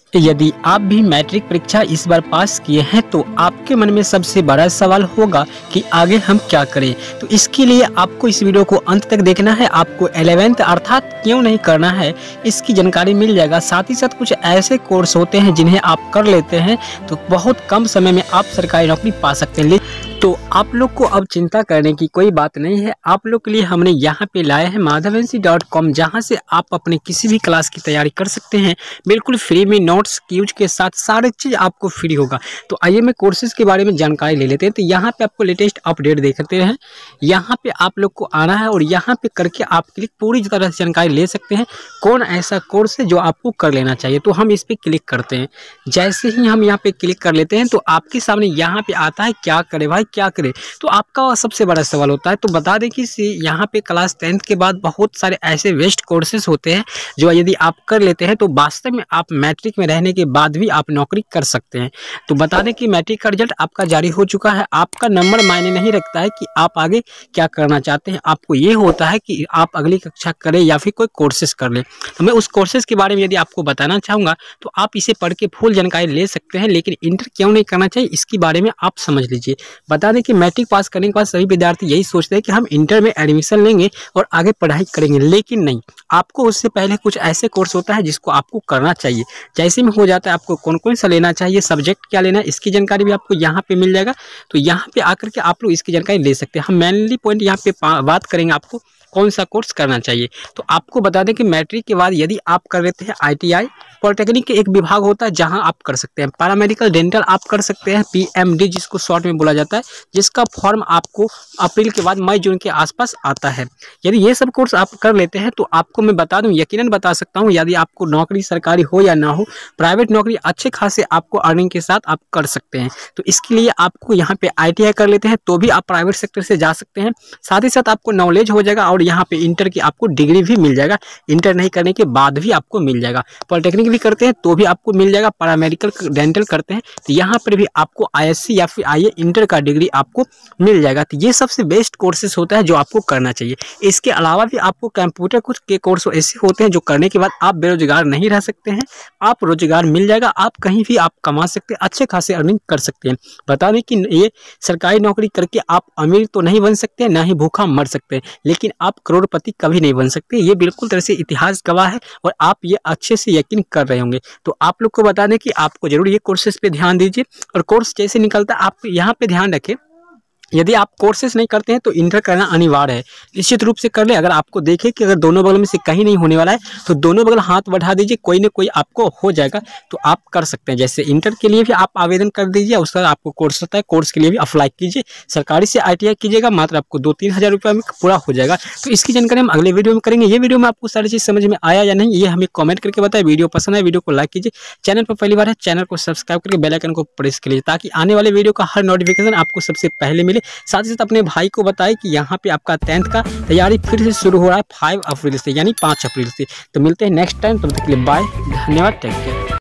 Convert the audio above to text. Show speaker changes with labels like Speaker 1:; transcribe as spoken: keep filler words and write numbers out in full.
Speaker 1: यदि आप भी मैट्रिक परीक्षा इस बार पास किए हैं तो आपके मन में सबसे बड़ा सवाल होगा कि आगे हम क्या करें। तो इसके लिए आपको इस वीडियो को अंत तक देखना है। आपको इलेवेंथ अर्थात क्यों नहीं करना है इसकी जानकारी मिल जाएगा। साथ ही साथ कुछ ऐसे कोर्स होते हैं जिन्हें आप कर लेते हैं तो बहुत कम समय में आप सरकारी नौकरी पा सकते हैं। तो आप लोग को अब चिंता करने की कोई बात नहीं है। आप लोग के लिए हमने यहाँ पे लाए हैं माधवंशी डॉट कॉम, जहाँ से आप अपने किसी भी क्लास की तैयारी कर सकते हैं बिल्कुल फ्री में। नोट्स क्यूज के साथ सारे चीज़ आपको फ्री होगा। तो आइए मैं कोर्सेज के बारे में जानकारी ले लेते हैं। तो यहाँ पे आपको लेटेस्ट अपडेट देखते हैं, यहाँ पे आप लोग को आना है और यहाँ पे करके आप क्लिक पूरी तरह से जानकारी ले सकते हैं कौन ऐसा कोर्स है जो आपको कर लेना चाहिए। तो हम इस पर क्लिक करते हैं। जैसे ही हम यहाँ पे क्लिक कर लेते हैं तो आपके सामने यहाँ पे आता है क्या करे भाई क्या करे। तो आपका सबसे बड़ा सवाल होता है, तो बता दें कि यहाँ पे क्लास टेंथ के बाद बहुत सारे ऐसे वेस्ट कोर्सेज होते हैं जो यदि आप कर लेते हैं तो वास्तव में आप मैट्रिक में रहने के बाद भी आप नौकरी कर सकते हैं। तो बता दें कि मैट्रिक का रिजल्ट आपका जारी हो चुका है। आपका नंबर मायने नहीं रखता है कि आप आगे क्या करना चाहते हैं। आपको ये होता है कि आप अगली कक्षा करें या फिर कोई कोर्सेज कर लें। तो मैं उस कोर्सेज के बारे में यदि आपको बताना चाहूँगा तो आप इसे पढ़ के फुल जानकारी ले सकते हैं। लेकिन इंटर क्यों नहीं करना चाहिए इसके बारे में आप समझ लीजिए। बता दें कि मैट्रिक पास करने के बाद सभी विद्यार्थी यही सोचते हैं कि हम इंटर में एडमिशन लेंगे और आगे पढ़ाई करेंगे, लेकिन नहीं, आपको उससे पहले कुछ ऐसे कोर्स होता है जिसको आपको करना चाहिए। जैसे में हो जाता है आपको कौन कौन सा लेना चाहिए, सब्जेक्ट क्या लेना है, इसकी जानकारी भी आपको यहाँ पे मिल जाएगा। तो यहाँ पे आकर के आप लोग इसकी जानकारी ले सकते हैं। हम मेनली पॉइंट यहाँ पे बात करेंगे आपको कौन सा कोर्स करना चाहिए। तो आपको बता दें कि मैट्रिक के बाद यदि आप कर लेते हैं आई टी आई, पॉलिटेक्निक के एक विभाग होता है जहां आप कर सकते हैं। पैरामेडिकल डेंटल आप कर सकते हैं, पी एम डी जिसको शॉर्ट में बोला जाता है, जिसका फॉर्म आपको अप्रैल के बाद मई जून के आसपास आता है। यदि ये सब कोर्स आप कर लेते हैं तो आपको मैं बता दूं, यकीनन बता सकता हूं, यदि आपको नौकरी सरकारी हो या ना हो, प्राइवेट नौकरी अच्छे खासे आपको अर्निंग के साथ आप कर सकते हैं। तो इसके लिए आपको यहाँ पे आई टी आई कर लेते हैं तो भी आप प्राइवेट सेक्टर से जा सकते हैं। साथ ही साथ आपको नॉलेज हो जाएगा और यहाँ पे इंटर की आपको डिग्री भी मिल जाएगा। इंटर नहीं करने के बाद भी आपको मिल जाएगा। पॉलिटेक्निक भी करते हैं तो भी आपको मिल जाएगा। पैरामेडिकल डेंटल करते हैं तो यहाँ पर भी आपको आई एस सी या फिर आई ए इंटर का डिग्री आपको मिल जाएगा। तो ये सबसे बेस्ट कोर्सेज होता है जो आपको करना चाहिए। इसके अलावा भी आपको कंप्यूटर कुछ के कोर्स ऐसे होते हैं जो करने के बाद आप बेरोजगार नहीं रह सकते हैं, आप रोजगार मिल जाएगा, आप कहीं भी आप कमा सकते हैं, अच्छे खासे अर्निंग कर सकते हैं। बता दें कि ये सरकारी नौकरी करके आप अमीर तो नहीं बन सकते, ना ही भूखा मर सकते हैं, लेकिन आप करोड़पति कभी नहीं बन सकते। ये बिल्कुल तरह से इतिहास गवाह है और आप ये अच्छे से यकीन कर रहे होंगे। तो आप लोग को बता दें कि आपको जरूर ये कोर्सेज पे ध्यान दीजिए और कोर्स जैसे निकलता है आप यहाँ पे ध्यान रखें। यदि आप कोर्सेज नहीं करते हैं तो इंटर करना अनिवार्य है, निश्चित रूप से कर ले। अगर आपको देखे कि अगर दोनों बगल में से कहीं नहीं होने वाला है तो दोनों बगल हाथ बढ़ा दीजिए, कोई ना कोई आपको हो जाएगा तो आप कर सकते हैं। जैसे इंटर के लिए भी आप आवेदन कर दीजिए, उसका आपको कोर्स होता है, कोर्स के लिए भी अप्लाई कीजिए। सरकारी से आई टी आई कीजिएगा, मात्र आपको दो तीन हज़ार रुपये में पूरा हो जाएगा। तो इसकी जानकारी हम अगले वीडियो में करेंगे। ये वीडियो में आपको सारी चीज़ समझ में आया या नहीं ये हमें कॉमेंट करके बताएं। वीडियो पसंद है वीडियो को लाइक कीजिए, चैनल पर पहली बार है चैनल को सब्सक्राइब करके बेल आइकन को प्रेस कीजिए ताकि आने वाले वीडियो का हर नोटिफिकेशन आपको सबसे पहले मिले। साथ ही साथ अपने भाई को बताएं कि यहाँ पे आपका टेंथ का तैयारी फिर से शुरू हो रहा है पाँच अप्रैल से, यानी पाँच अप्रैल से। तो मिलते हैं नेक्स्ट टाइम, तब तक के लिए बाय, धन्यवाद, टेक केयर।